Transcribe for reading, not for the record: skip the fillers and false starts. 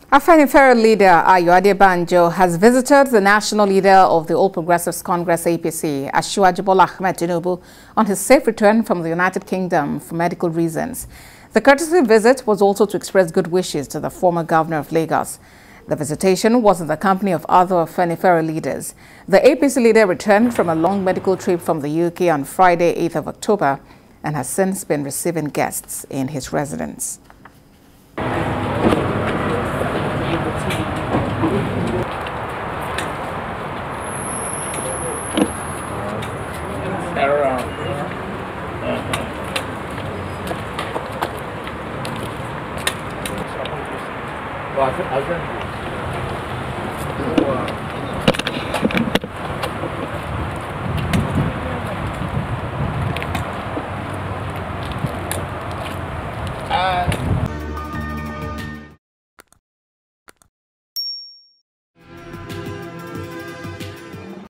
Afenifere leader Ayo Adebanjo has visited the national leader of the All Progressives Congress APC, Asiwaju Bola Tinubu, on his safe return from the United Kingdom for medical reasons. The courtesy visit was also to express good wishes to the former governor of Lagos. The visitation was in the company of other Afenifere leaders. The APC leader returned from a long medical trip from the UK on Friday, 8th of October, and has since been receiving guests in his residence. Wow.